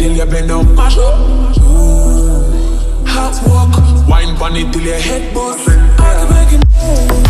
till you bend up, mash up. Hot walk, wine pon it till your head bust. I can make it move.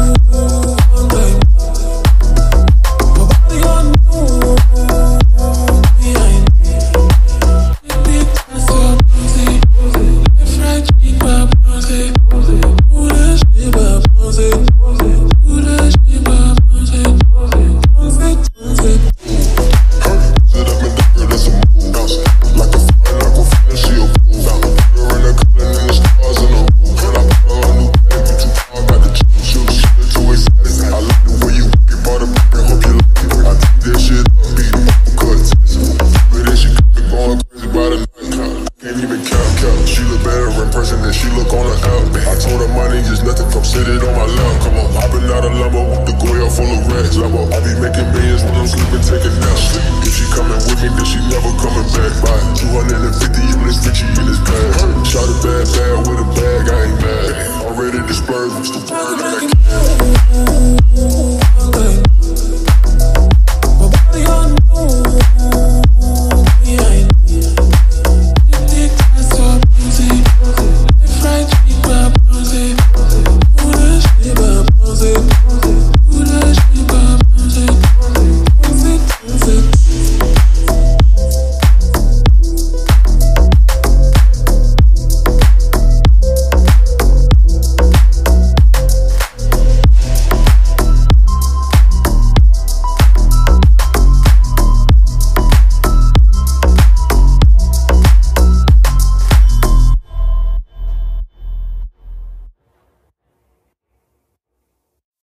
My body on move. Behind me, big ass up, bouncy. Left right cheek, bouncy. Do that shit, bouncy. Do that shit, bouncy. Bouncy, bouncy. Sit up in the girl, that's a move. Bounce like a fine aquafina, she a fool. Put her in the color and the stars in the roof. When I put her on new bag, you too far, got the chill. She too excited. I like the way you work it, bought a brick and hope you like it. I take that shit up, beat them cuts. But then she keep it going crazy by the night. Can't even count. She look better in person than she look on the app. I told her money is nothing, come sit it on my lap. Come on, I been out of Lambo with the Goya full of racks. Lambo, I be making millions when I'm sleeping, taking naps. If she coming with me, then she never coming back. By 250 in this Richie in this bag. Shot a bad with a bag, I ain't mad. I'm ready to splurge, what's the word?